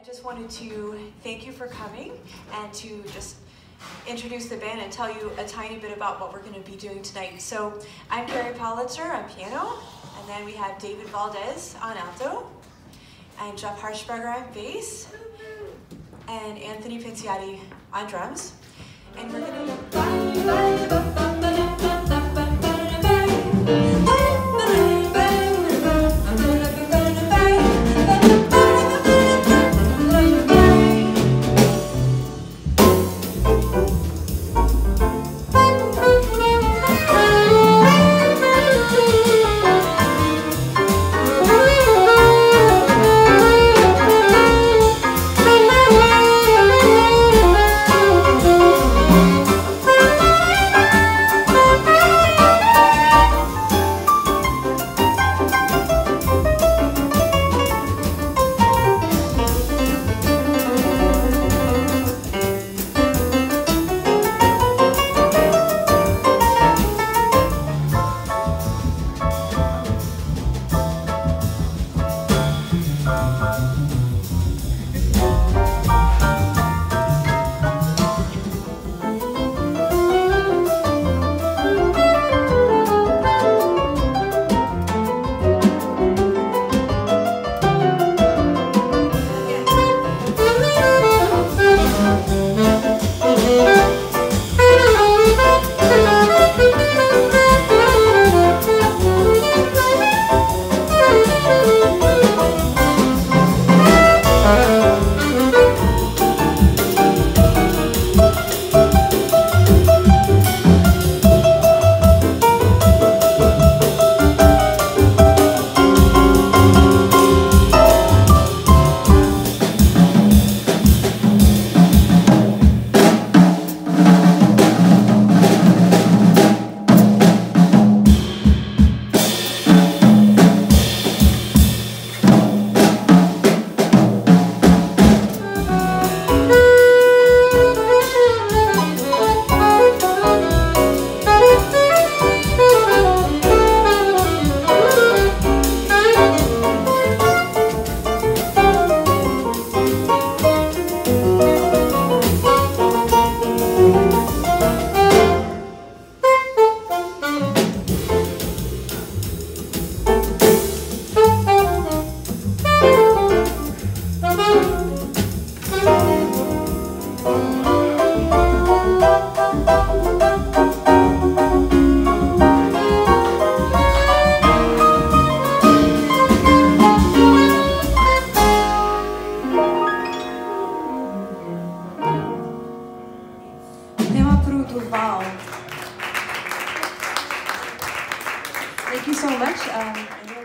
just wanted to thank you for coming and to just introduce the band and tell you a tiny bit about what we're going to be doing tonight. So I'm Kerry Politzer on piano, and then we have David Valdez on alto, and Jeff Harshbarger on bass, and Anthony PInciotti on drums. And we're going to Thank you so much.